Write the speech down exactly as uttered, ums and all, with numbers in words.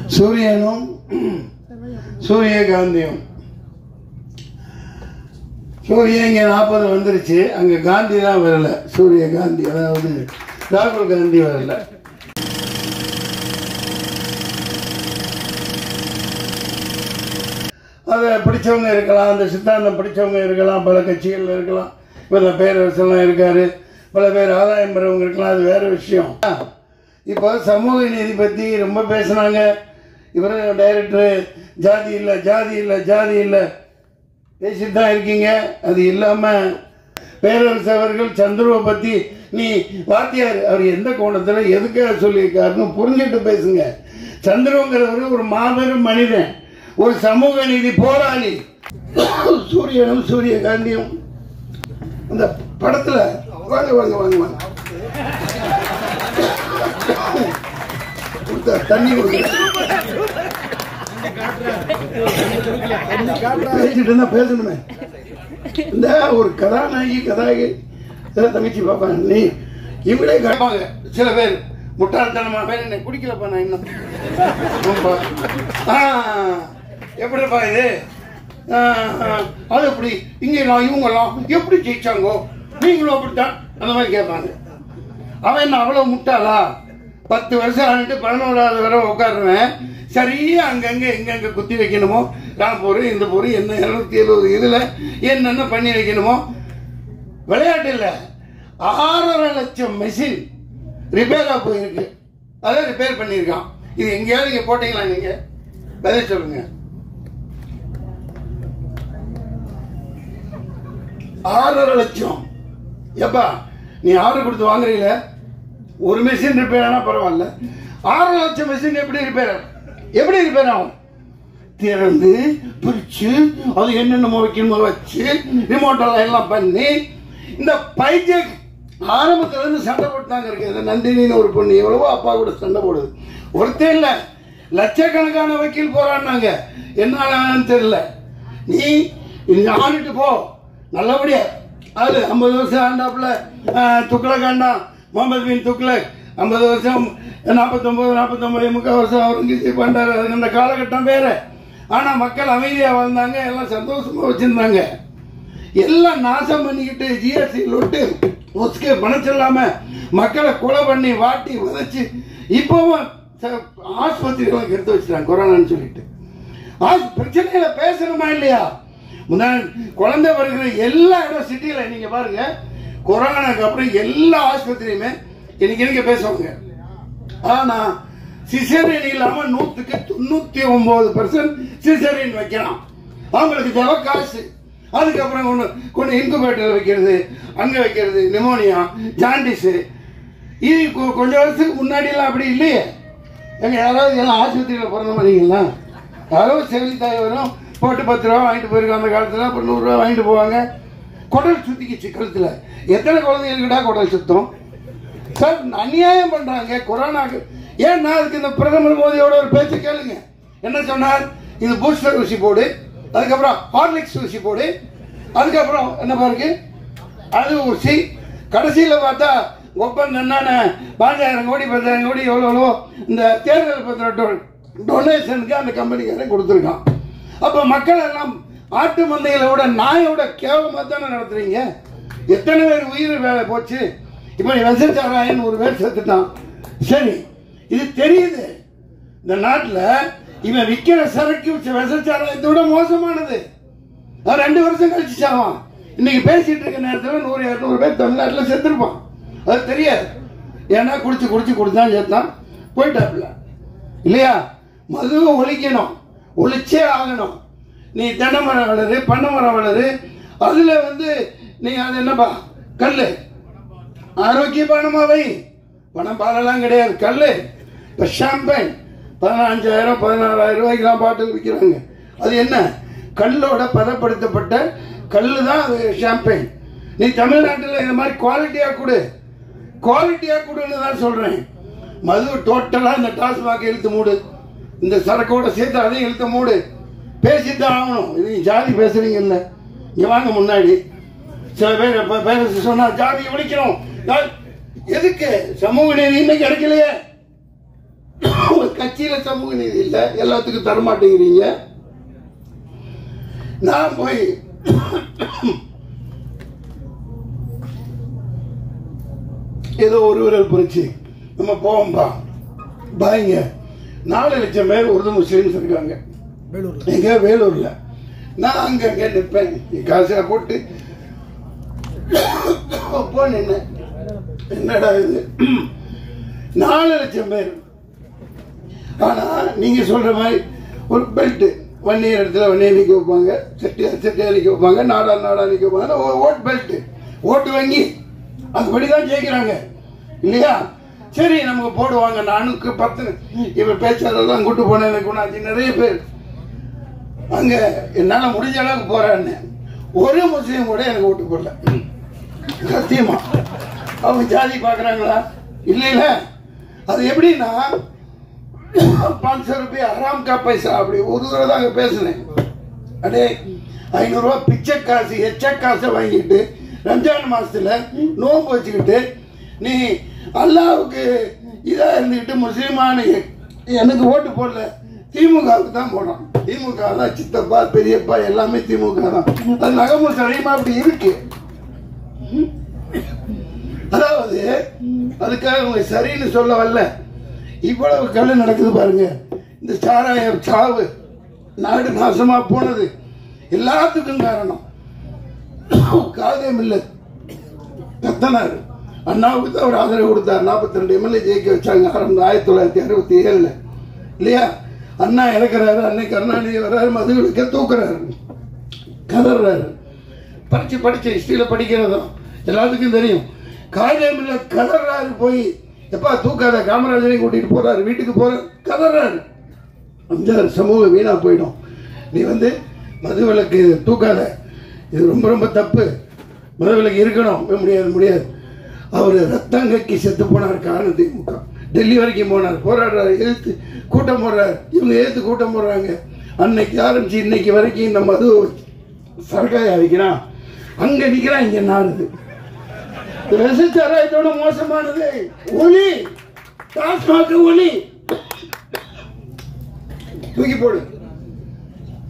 சூரியனும் சூரியகாந்தியும். சூரியன் இங்கே நாற்பது வந்துருச்சு, அங்கே காந்தி தான் வரல. சூரிய காந்தி அதாவது ராகுல் காந்தி வரல. அதை பிடிச்சவங்க இருக்கலாம், அந்த சித்தாந்தம் பிடிச்சவங்க இருக்கலாம், பல கட்சிகள் இருக்கலாம், இப்போ பேரரசெல்லாம் இருக்காரு, பல பேர் ஆதாயம் பெறவங்க இருக்கலாம், அது வேற விஷயம். இப்போ சமூக நீதி பற்றி ரொம்ப பேசுனாங்க. இவர் டைரக்டர் ஜாதி இல்லை ஜாதி இல்லை ஜாதி இல்லை பேசிட்டு தான் இருக்கீங்க. அது இல்லாமல் பேரரசு அவர்கள் சந்துருவை பற்றி நீ வாத்தியார் அவர் எந்த கோணத்தில் எதுக்காக சொல்லியிருக்காருன்னு புரிஞ்சுட்டு பேசுங்க. சந்துருங்கிறவர் ஒரு மாபெரும் மனிதன், ஒரு சமூக நீதி போராளி. சூரியனும் சூரியகாந்தியும் அந்த படத்தில் வாங்க வாங்க வாங்க வாங்க கொடுத்த தண்ணி கொடுக்க பேசிட்டு இருந்தா பேசணுமே. இந்த ஒரு கதாநாயகி கதாகி தங்கச்சி பாப்பாங்க, நீ இவங்களே கேட்பாங்க சில பேர் முட்டாள்தனமா பேர் என்ன குடிக்கலப்பா நான் இன்னும் எப்படிப்பா இது அது எப்படி இங்கெல்லாம் இவங்கெல்லாம் எப்படி ஜெயிச்சாங்கோ நீங்களும் அப்படித்தான் அந்த மாதிரி கேட்பாங்க. அவன் என்ன அவ்வளவு முட்டாளா? பத்து வருஷம் ஆகிட்டு பதினோராவது வரை உட்காருவேன், சரியா அங்கங்க எங்கெங்க குத்தி வைக்கணுமோ ராம்பூர் இந்த பூர் என்ன இருநூத்தி எழுபது இதுல என்னென்ன பண்ணி வைக்கணுமோ. விளையாட்டு இல்லை, ஆறரை லட்சம் மெஷின் ரிப்பேரா போயிருக்கு, அதை ரிப்பேர் பண்ணியிருக்கான். இது எங்கேயாவது நீங்க போட்டீங்களா? நீங்க பதில் சொல்லுங்க. ஆறரை லட்சம் எப்பா நீ ஆர்டர் கொடுத்து வாங்குறீங்க, ஒரு மெஷின் ரிப்பேர் ஆனா பரவாயில்ல, ஆறரை லட்சம் மெஷின் எப்படி ரிப்பேர் எப்படி ரிப்பேர் ஆகும்? திறந்து பிரிச்சு அது என்னென்னமோ வைக்கணுமோ வச்சு ரிமோட்டெல்லாம் எல்லாம் பண்ணி இந்த பைஜெக் ஆரம்பத்துல இருந்து சண்டை போட்டுதாங்க இருக்கு. நந்தினின்னு ஒரு பொண்ணு எவ்வளவோ அப்பா கூட சண்டை போடுது, ஒருத்தர் இல்ல லட்சக்கணக்கான வக்கீல் போறான்னாங்க, என்ன தெரியல. நீ ஆடிட்டு போ நல்லபடியா. அது ஐம்பது வருஷம் ஆண்டாப்புல துக்ளக் ஆண்டான் முகமது பின் துக்ளக், ஐம்பது வருஷம் நாற்பத்தொன்பது நாற்பத்தொன்பது முக்கால் வருஷம் அவுரங்கசீப் பண்றாரு. அதுக்கு அந்த காலகட்டம் வேற. ஆனா மக்கள் அமைதியா வாழ்ந்தாங்க, எல்லாம் சந்தோஷமா வச்சிருந்தாங்க. எல்லாம் நாசம் பண்ணிக்கிட்டு ஜிஎஸ்டி லொட்டு ஒஸ்கே பணம் சொல்லாம மக்களை கொலை பண்ணி வாட்டி உதச்சு இப்பவும் ஆஸ்பத்திரிகளுக்கு எடுத்து வச்சுட்டாங்க கொரோனான்னு சொல்லிட்டு. பிரச்சனையில பேசணுமா இல்லையா? குழந்தை வருகிற எல்லா இடம் சிட்டியில நீங்க பாருங்க, கொரோனாக்கு அப்புறம் எல்லா ஆஸ்பத்திரியுமே இன்னைக்கு நீங்க பேசுவாங்க. ஆனா சிசேரியன் இல்லாம நூத்துக்கு தொண்ணூத்தி ஒன்பது பெர்சன்ட் சிசேரியன் வைக்கலாம். அவங்களுக்கு தேவை காசு. அதுக்கப்புறம் ஒன்று கொண்டு இன்குபேட்டர் வைக்கிறது, அங்க வைக்கிறது, நிமோனியா, ஜாண்டிஸ். இது கொஞ்சம் வருஷத்துக்கு முன்னாடி எல்லாம் அப்படி இல்லையே. எங்க யாராவது எல்லாம் ஆஸ்பத்திரியில் பிறந்த மாதிரிங்களா? யாராவது செவிலி தாய் வரும், போட்டு பத்து ரூபா வாங்கிட்டு போயிருக்கோம் அந்த காலத்தில், அப்புறம் நூறுரூவா வாங்கிட்டு போவாங்க. குடல் சுத்திக்கிச்சு கழுத்தில். எத்தனை குழந்தைகளுக்குடா குடல் சுத்தம்? சார் அநியாயம் பண்றாங்க கொரோனாக்கு. ஏன்னா அதுக்கு இந்த பிரதமர் மோடியோட ஒரு பேச்சு கேளுங்க. என்ன சொன்னார்? இது பூஸ்டர் ஊசி போடு, அதுக்கப்புறம் ஹார்லிக்ஸ் ஊசி போடு, அதுக்கப்புறம் என்ன பாருங்க அது ஊசி. கடைசியில் பார்த்தா ஒப்பந்தம் என்னென்ன பாஞ்சாயிரம் கோடி பத்தாயிரம் கோடி எவ்வளோ எவ்வளோ இந்த தேர்தல் பத்திர டொனேஷனுக்கு அந்த கம்பெனிக்காரன் கொடுத்துருக்கான். அப்போ மக்கள் எல்லாம் ஆட்டு மந்தைகளை விட நாயோட கேவலமாக தானே நடத்துறீங்க. எத்தனை பேர் உயிர் வேலை போச்சு. இப்போ நீ விசச்சாராயன் ஒரு பேர் செத்துட்டான். சரி, இது தெரியுது. இந்த நாட்டில் இவன் விற்கிற சரக்கு விசச்சாராயத்தை விட மோசமானது. அவன் ரெண்டு வருஷம் கழிச்சு சாவான். இன்னைக்கு பேசிட்டு இருக்க நேரத்தில் நூறு இரநூறு பேர் தமிழ்நாட்டில் செத்துருப்பான். அது தெரியாது. ஏன்னா குடிச்சு குடிச்சு குடிச்சான் சேர்த்தான் போயிட்டாப்புல இல்லையா? மதுவை ஒழிக்கணும், ஒழிச்சே ஆகணும். நீ தென்னை மரம் வளரு, பண்ணை மரம் வளரு, அதுல வந்து நீ அது என்னப்பா கல் ஆரோக்கியமானமா வை. பணம் பாலெல்லாம் கிடையாது, கல். இப்போ ஷாம்பைன் பதினஞ்சாயிரம் பதினாறாயிரம் ரூபாய்க்குலாம் பாட்டில் விற்கிறாங்க. அது என்ன? கல்லோட பதப்படுத்தப்பட்ட கல் தான் அது ஷாம்பைன். நீ தமிழ்நாட்டில் இந்த மாதிரி குவாலிட்டியாக கொடு, குவாலிட்டியாக கொடுன்னு தான் சொல்கிறேன். மது டோட்டலாக இந்த டாஸ்மாக் இழுத்து மூடு, இந்த சரக்கோட சேர்த்து அதையும் இழுத்து மூடு. பேசித்தான் ஆகணும். இது ஜாதி பேசுறீங்கல்ல, இங்கே வாங்க முன்னாடி. சில பேர் பேர சொன்னா ஜாதி ஒழிக்கிறோம். எதுக்கு? சமூக நீதி இன்னைக்கு கிடைக்கலையே. கட்சியில சமூக நீதி இல்லை, எல்லாத்துக்கும் தரமாட்டேங்கிறீங்க. நான் போய் ஏதோ ஒரு விரல் புரிச்சு நம்ம போவோம்பா பாய்ங்க, நாலு லட்சம் பேர் உருது முஸ்லீம்ஸ் இருக்காங்க எங்க வேலூர்ல. நான் அங்க அங்க நிற்பேன், காசா போட்டு நின்ன. என்னடா இது, நாலு லட்சம் பேர். ஆனா நீங்க சொல்ற மாதிரி ஒரு பெல்ட் வன்னியர் இடத்துல வன்னியர் நிக்க வைப்பாங்க, செட்டியார் செட்டியார் நிக்க வைப்பாங்க, நாடா நாடா நிக்க வைப்பாங்க. ஓட் பெல்ட் ஓட்டு வங்கி அதுபடிதான் ஜெயிக்கிறாங்க இல்லையா? சரி நமக்கு போடுவாங்க. நானுக்கு பத்து இவன் பேச்சாளர்லாம் கூட்டு போனேன், எனக்கு நிறைய பேர் அங்க என்னால முடிஞ்ச அளவுக்கு போறான்னு. ஒரு முஸ்லீம் கூட எனக்கு ஓட்டு போடல சத்தியமா. அவங்க ஜாதி பாக்குறாங்களா? இல்ல இல்ல. அது எப்படின்னா பாஞ்சு ரூபாய் அராம் கா பைசா அப்படி ஒரு தடவை தாங்க பேசினேன். அடே ஐநூறு ரூபாய் பிச்சை காசு எச்ச காசை வாங்கிட்டு ரம்ஜான் மாசத்துல நோம்பு வச்சுக்கிட்டு நீ அல்லாவுக்கு இதா இருந்துக்கிட்டு முஸ்லீமான எனக்கு ஓட்டு போடல, திமுகவுக்கு தான் போனோம். திமுக தான் சித்தப்பா பெரியப்பா எல்லாமே திமுக தான். அது நகமும் சரியமா அப்படி இருக்கு. அதாவது அதுக்காக உங்க சரின்னு சொல்ல வரல. இவ்வளவு கல்லு நடக்குது பாருங்க. இந்த சாராயம் சாவு, நாடு நாசமா போனது எல்லாத்துக்கும் காரணம் காதம் இல்லை. கத்தனாரு அண்ணாவுக்கு தான் ஒரு ஆதரவு கொடுத்தார். நாற்பத்தி ரெண்டு எம்எல்ஏ ஜெயிக்க வச்சாங்க ஆயிரத்தி தொள்ளாயிரத்தி அறுபத்தி ஏழுல இல்லையா? அண்ணா இறக்குறாரு, அன்னை கருணாநிதி வர்றாரு, மதுவிலக்க தூக்குறாரு, கதறாரு. படிச்சு படிச்சு ஹிஸ்டரியில படிக்கிறதும் எல்லாத்துக்கும் தெரியும். காதமில்ல கதறாரு. போய் எப்பா தூக்காத, காமராஜரையும் கூட்டிட்டு போறாரு, வீட்டுக்கு போற கதறாரு. அந்த சமூகம் வீணா போயிடும். நீ வந்து மதுவிலக்கு தூக்காத, இது ரொம்ப ரொம்ப தப்பு, மதுவிலக்கு இருக்கணும். முடியாது முடியாது. அவர் ரத்தங்கக்கி செத்து போனார் காரணம் திமுக. டெல்லி வரைக்கும் போனார், போராடுறாரு, எதிர்த்து கூட்டம் போடுறாரு. இவங்க எதிர்த்து கூட்டம் போடுறாங்க. அன்னைக்கு ஆரம்பிச்சு இன்னைக்கு வரைக்கும் இந்த மது சரக்காய வைக்கிறான், அங்க நிக்கிறான், இங்க நாடுது. ரசிச்சாராயத்தோட மோசமானது ஒளி, டாஸ்மாக் ஒளி தூக்கி போடு.